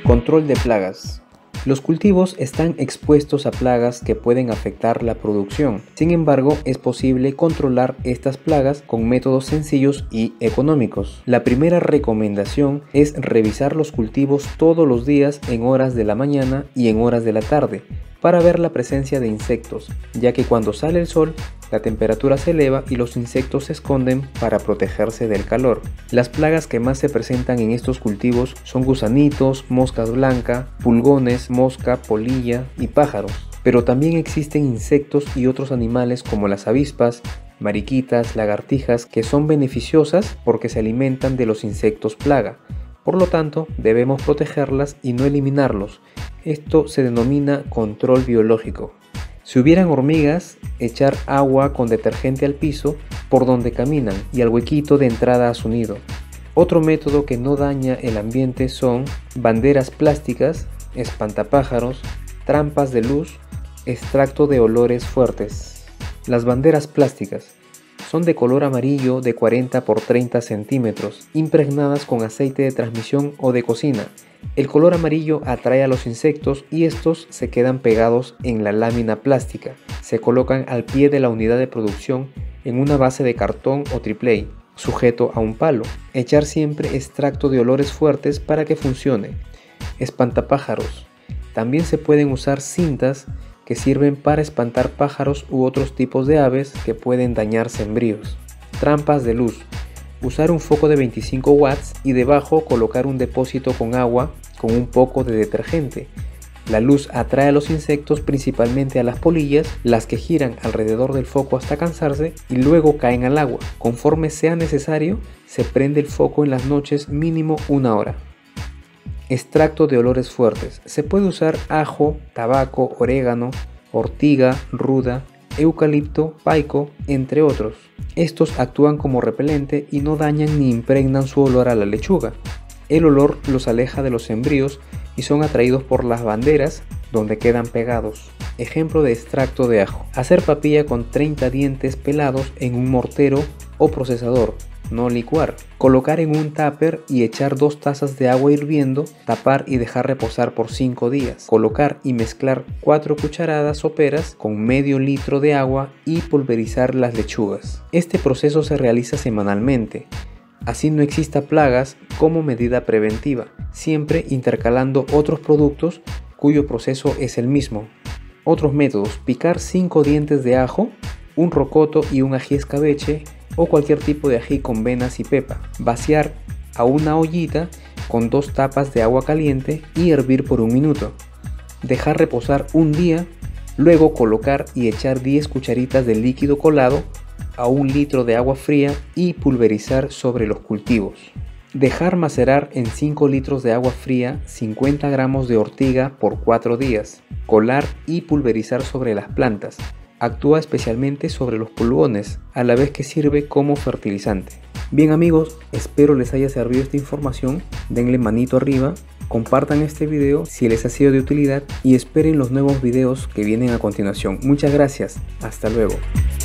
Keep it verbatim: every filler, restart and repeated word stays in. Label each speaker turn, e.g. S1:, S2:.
S1: Control de plagas. Los cultivos están expuestos a plagas que pueden afectar la producción. Sin embargo, es posible controlar estas plagas con métodos sencillos y económicos. La primera recomendación es revisar los cultivos todos los días en horas de la mañana y en horas de la tarde para ver la presencia de insectos, ya que cuando sale el sol, la temperatura se eleva y los insectos se esconden para protegerse del calor. Las plagas que más se presentan en estos cultivos son gusanitos, moscas blancas, pulgones, mosca, polilla y pájaros. Pero también existen insectos y otros animales como las avispas, mariquitas, lagartijas, que son beneficiosas porque se alimentan de los insectos plaga. Por lo tanto, debemos protegerlas y no eliminarlos. Esto se denomina control biológico. Si hubieran hormigas, echar agua con detergente al piso por donde caminan y al huequito de entrada a su nido. Otro método que no daña el ambiente son banderas plásticas, espantapájaros, trampas de luz, extracto de olores fuertes. Las banderas plásticas son de color amarillo de cuarenta por treinta centímetros, impregnadas con aceite de transmisión o de cocina. El color amarillo atrae a los insectos y estos se quedan pegados en la lámina plástica. Se colocan al pie de la unidad de producción en una base de cartón o tripley, sujeto a un palo. Echar siempre extracto de olores fuertes para que funcione. Espantapájaros. También se pueden usar cintas que sirven para espantar pájaros u otros tipos de aves que pueden dañar sembríos. Trampas de luz. Usar un foco de veinticinco watts y debajo colocar un depósito con agua con un poco de detergente. La luz atrae a los insectos, principalmente a las polillas, las que giran alrededor del foco hasta cansarse y luego caen al agua. Conforme sea necesario, se prende el foco en las noches mínimo una hora. Extracto de olores fuertes. Se puede usar ajo, tabaco, orégano, ortiga, ruda, eucalipto, paico, entre otros. Estos actúan como repelente y no dañan ni impregnan su olor a la lechuga. El olor los aleja de los sembríos y son atraídos por las banderas donde quedan pegados. Ejemplo de extracto de ajo. Hacer papilla con treinta dientes pelados en un mortero o procesador. No licuar. Colocar en un tupper y echar dos tazas de agua hirviendo, tapar y dejar reposar por cinco días. Colocar y mezclar cuatro cucharadas soperas con medio litro de agua y pulverizar las lechugas. Este proceso se realiza semanalmente. Así no exista plagas como medida preventiva, siempre intercalando otros productos cuyo proceso es el mismo. Otros métodos: picar cinco dientes de ajo, un rocoto y un ají escabeche o cualquier tipo de ají con venas y pepa. Vaciar a una ollita con dos tapas de agua caliente y hervir por un minuto. Dejar reposar un día, luego colocar y echar diez cucharitas de líquido colado a un litro de agua fría y pulverizar sobre los cultivos. Dejar macerar en cinco litros de agua fría cincuenta gramos de ortiga por cuatro días. Colar y pulverizar sobre las plantas. Actúa especialmente sobre los pulgones, a la vez que sirve como fertilizante. Bien amigos, espero les haya servido esta información. Denle manito arriba, compartan este video si les ha sido de utilidad y esperen los nuevos videos que vienen a continuación. Muchas gracias, hasta luego.